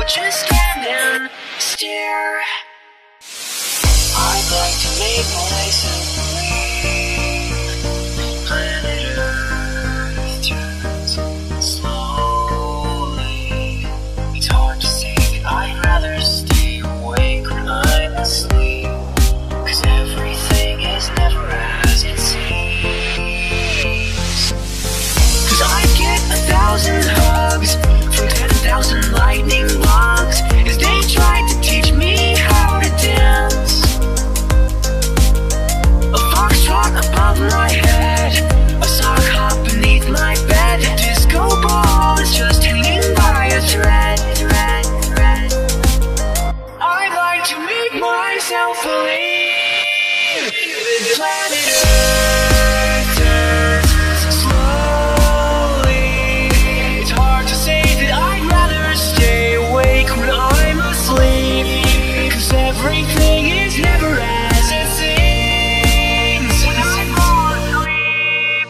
just stand and stare. I'd like to make myself believe planet Earth turns slowly. It's hard to say that I'd rather stay awake when I'm asleep, 'cause everything is never as it seems. 'Cause I get 1,000 hugs from 10,000 lightning bugs as they tried to teach me how to dance. A foxtrot above my head, a sock hop beneath my bed, a disco ball is just hanging by a thread. I'd like to make myself believe that planet Earth turns slowly. It's hard to say that I'd rather stay awake when I'm asleep, 'cause everything is never as it seems. When I fall asleep,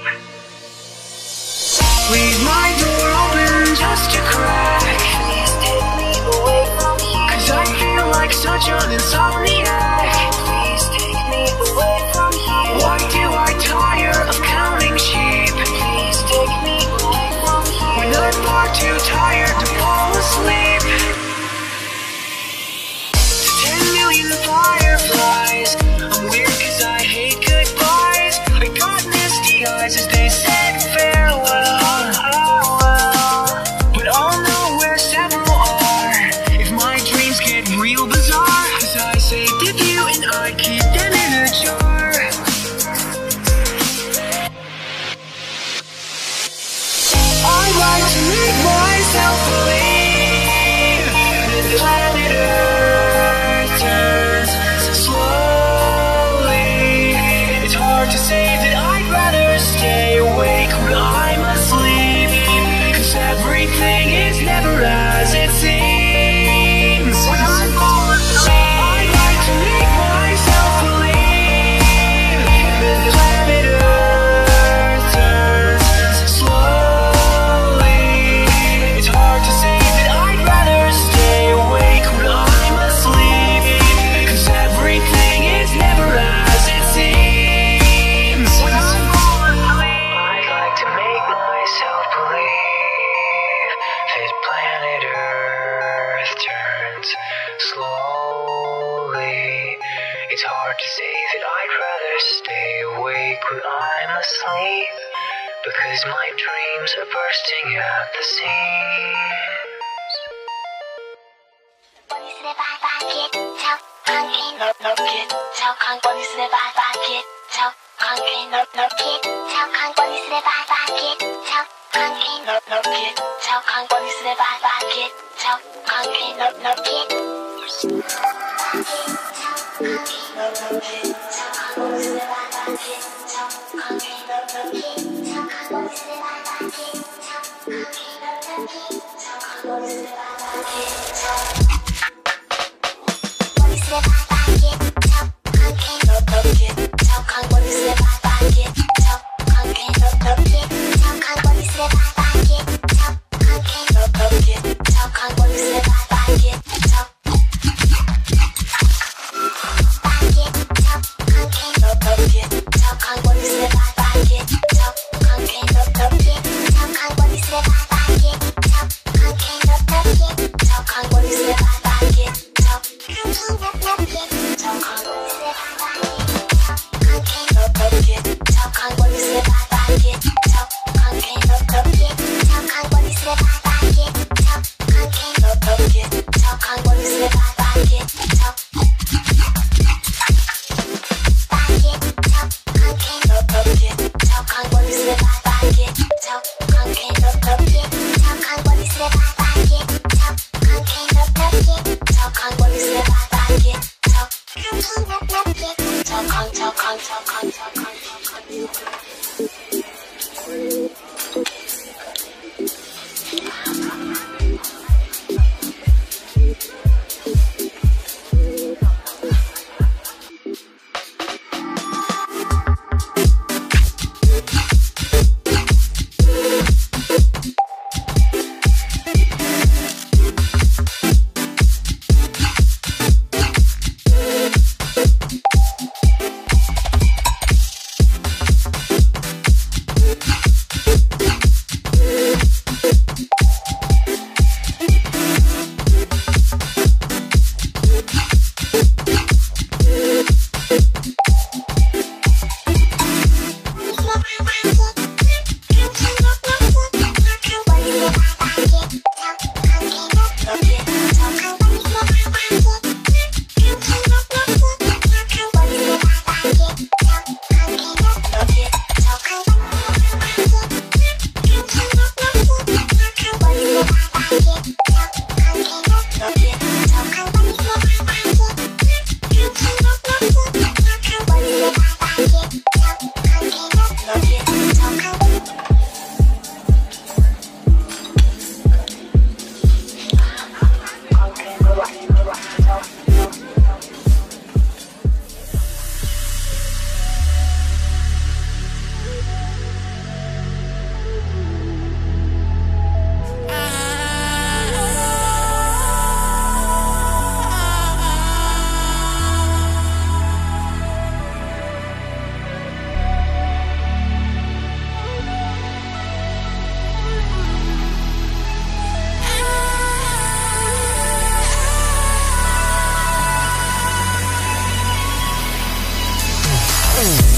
leave my door open just a crack. Please take me away from here, 'cause I feel like such an insomniac. Please take me away from here. Why do I tire of counting sheep? Please take me away from here, when I'm far too tired to fall asleep. To 10 million fireflies, I'm weird 'cause I hate goodbyes. I got misty eyes as they said farewell. But I'll know where several are if my dreams get real bizarre, 'cause I saved a few and I keep them in a jar. I'd like to make myself believe that planet Earth turns slowly. It's hard to say that I'd rather stay awake when I'm asleep, 'cause everything is never as it seems. When I fall asleep, I'd like to make myself believe that planet Earth turns slowly. It's hard to say that I'd rather stay awake when I'm asleep, 'cause everything is never as it seems. When I fall asleep, I'd like to make myself believe that planet Earth turns slowly. It's hard to say that I'd rather stay awake when I'm asleep, because my dreams are bursting at the seams. ここにすればバーゲット関係のゲット看護にすればバーゲット関係のゲット看護にすればバーゲット関係のゲット看護にすればバーゲット関係のゲット Bye.